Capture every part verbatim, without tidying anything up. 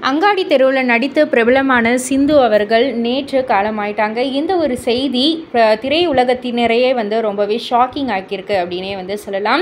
அங்காடி தெருவில் நடித்து பிரபலமான சிந்து அவர்கள் நேற்று காலமாயிட்டாங்க. இந்த ஒரு செய்தி திரையுலகத்தினரையே வந்து ரொம்பவே ஷாக்கிங் ஆக்கியிருக்கு அப்படின்னே வந்து சொல்லலாம்.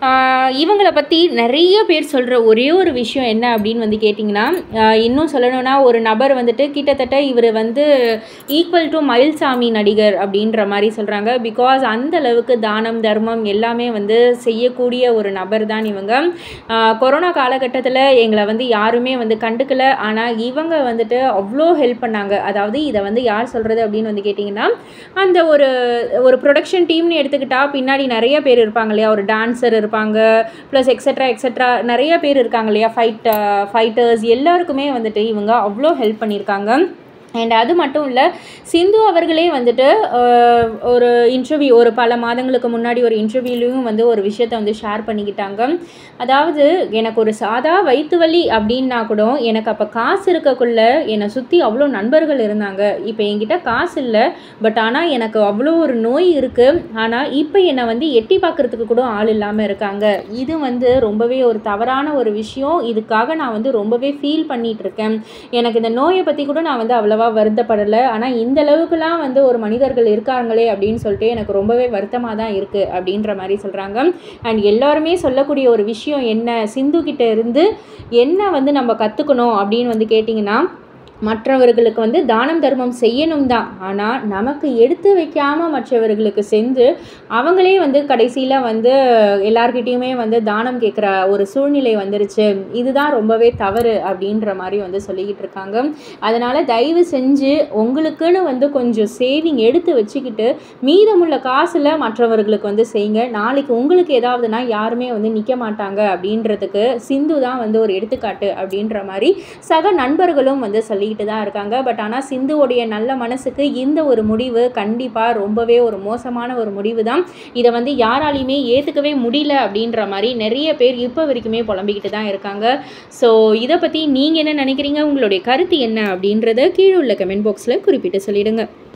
இவங்களை பற்றி நிறைய பேர் சொல்கிற ஒரே ஒரு விஷயம் என்ன அப்படின்னு வந்து கேட்டிங்கன்னா, இன்னும் சொல்லணும்னா ஒரு நபர் வந்துட்டு கிட்டத்தட்ட இவர் வந்து ஈக்குவல் டு மயில்சாமி நடிகர் அப்படின்ற மாதிரி சொல்கிறாங்க. பிகாஸ் அந்த அளவுக்கு தானம் தர்மம் எல்லாமே வந்து செய்யக்கூடிய ஒரு நபர் தான் இவங்க. கொரோனா காலகட்டத்தில் எங்களை வந்து யாருமே வந்து கண்டுக்கல, ஆனால் இவங்க வந்துட்டு அவ்வளோ ஹெல்ப் பண்ணாங்க. அதாவது இதை வந்து யார் சொல்கிறது அப்படின்னு வந்து கேட்டிங்கன்னா, அந்த ஒரு ஒரு ப்ரொடக்ஷன் டீம்னு எடுத்துக்கிட்டா பின்னாடி நிறைய பேர் இருப்பாங்க இல்லையா, ஒரு டான்ஸர் இருப்பாங்க, ப்ளஸ் எக்ஸட்ரா எக்ஸட்ரா நிறைய பேர் இருக்காங்க இல்லையா, ஃபைட் ஃபைட்டர்ஸ் எல்லாருக்குமே வந்துட்டு இவங்க அவ்வளோ ஹெல்ப் பண்ணியிருக்காங்க. அண்ட் அது மட்டும் இல்லை, சிந்து அவர்களே வந்துட்டு ஒரு இன்டர்வியூ ஒரு பல மாதங்களுக்கு முன்னாடி ஒரு இன்டர்வியூலையும் வந்து ஒரு விஷயத்தை வந்து ஷேர் பண்ணிக்கிட்டாங்க. அதாவது எனக்கு ஒரு சாதா வயிற்று வலி அப்படின்னா கூட எனக்கு அப்போ காசு இருக்கக்குள்ள என்னை சுற்றி அவ்வளோ நண்பர்கள் இருந்தாங்க. இப்போ என்கிட்ட காசு இல்லை, பட் ஆனால் எனக்கு அவ்வளோ ஒரு நோய் இருக்குது, ஆனால் இப்போ என்னை வந்து எட்டி பார்க்குறதுக்கு கூட ஆள் இல்லாமல் இருக்காங்க. இது வந்து ரொம்பவே ஒரு தவறான ஒரு விஷயம். இதுக்காக நான் வந்து ரொம்பவே ஃபீல் பண்ணிகிட்ருக்கேன். எனக்கு இந்த நோயை பற்றி கூட நான் வந்து அவ்வளோவா வருத்தப்படலை, ஆனால் இந்த அளவுக்குலாம் வந்து ஒரு மனிதர்கள் இருக்காங்களே அப்படின்னு சொல்லிட்டு எனக்கு ரொம்பவே வருத்தமாக தான் இருக்குது அப்படின்ற மாதிரி சொல்கிறாங்க. அண்ட் எல்லாருமே சொல்லக்கூடிய ஒரு விஷயம் என்ன, சிந்து கிட்ட இருந்து என்ன வந்து நம்ம கற்றுக்கணும் அப்படின்னு வந்து கேட்டிங்கன்னா, மற்றவர்களுக்கு வந்து தானம் தர்மம் செய்யணும் தான், ஆனால் நமக்கு எடுத்து வைக்காமல் மற்றவர்களுக்கு செஞ்சு அவங்களே வந்து கடைசியில் வந்து எல்லார்கிட்டையுமே வந்து தானம் கேட்குற ஒரு சூழ்நிலை வந்துருச்சு. இதுதான் ரொம்பவே தவறு அப்படின்ற மாதிரி வந்து சொல்லிக்கிட்டு இருக்காங்க. அதனால் தயவு செஞ்சு உங்களுக்குன்னு வந்து கொஞ்சம் சேவிங் எடுத்து வச்சுக்கிட்டு மீதமுள்ள காசில் மற்றவர்களுக்கு வந்து செய்யுங்க. நாளைக்கு உங்களுக்கு ஏதாவதுனா யாருமே வந்து நிற்க மாட்டாங்க அப்படின்றதுக்கு சிந்து தான் வந்து ஒரு எடுத்துக்காட்டு அப்படின்ற மாதிரி சக நண்பர்களும் வந்து சொல்லி தான் இருக்காங்க. பட் ஆனால் சிந்துவோடைய நல்ல மனசுக்கு இந்த ஒரு முடிவு கண்டிப்பாக ரொம்பவே ஒரு மோசமான ஒரு முடிவு தான். இதை வந்து யாராலையுமே ஏற்றுக்கவே முடியல அப்படின்ற மாதிரி நிறைய பேர் இப்போ வரைக்குமே புலம்பிக்கிட்டு தான் இருக்காங்க. ஸோ இதை பற்றி நீங்கள் என்ன நினைக்கிறீங்க, உங்களுடைய கருத்து என்ன அப்படின்றத கீழே உள்ள கமெண்ட் பாக்ஸில் குறிப்பிட்டு சொல்லிடுங்க.